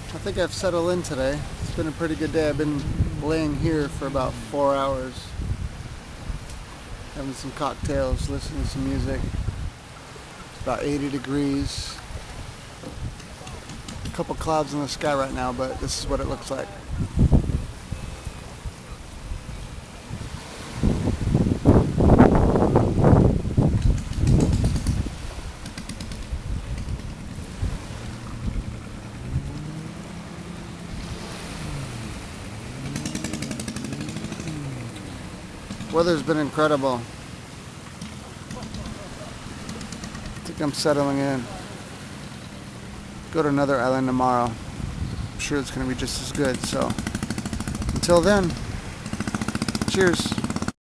I think I've settled in today. It's been a pretty good day. I've been laying here for about 4 hours, having some cocktails, listening to some music. It's about 80 degrees. A couple clouds in the sky right now, but this is what it looks like. Weather's been incredible. I think I'm settling in. Go to another island tomorrow. I'm sure it's going to be just as good. So until then, cheers.